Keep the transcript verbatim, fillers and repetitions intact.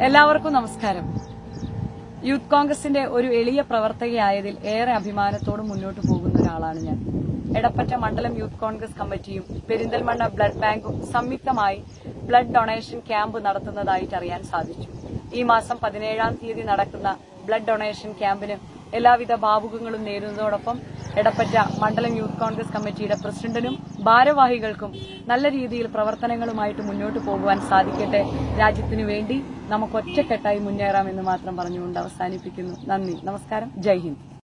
എല്ലാവർക്കും നമസ്കാരം. യൂത്ത് കോൺഗ്രസിന്റെ ഒരു എളിയ പ്രവർത്തകയായതിൽ ഏറെ അഭിമാനത്തോടെ മുന്നോട്ട് പോകുന്ന ഒരാളാണ് ഞാൻ. എടപ്പറ്റ മണ്ഡലം യൂത്ത് കോൺഗ്രസ് കമ്മിറ്റിയും പെരിന്തൽമണ്ണ ബ്ലഡ് ബാങ്കും സംയുക്തമായി ബ്ലഡ് ഡൊണേഷൻ ക്യാമ്പ് നടത്തുന്നതായിട്ട് അറിയാൻ സാധിച്ചു. ഈ മാസം പതിനേഴാം തീയതി നടക്കുന്ന ബ്ലഡ് ഡൊണേഷൻ ക്യാമ്പിന് എല്ലാവിധ ഭാവുകങ്ങളും നേരുന്നതോടൊപ്പം എടപ്പറ്റ മണ്ഡലം യൂത്ത് കോൺഗ്രസ് കമ്മിറ്റിയുടെ പ്രസിഡന്റിനും ഭാരവാഹികൾക്കും നല്ല രീതിയിൽ പ്രവർത്തനങ്ങളുമായിട്ട് മുന്നോട്ട് പോകുവാൻ സാധിക്കട്ടെ. രാജ്യത്തിനു വേണ്ടി നമുക്ക് ഒറ്റക്കെട്ടായി മുന്നേറാമെന്ന് മാത്രം പറഞ്ഞുകൊണ്ട് അവസാനിപ്പിക്കുന്നു. നന്ദി, നമസ്കാരം, ജയ് ഹിന്ദ്.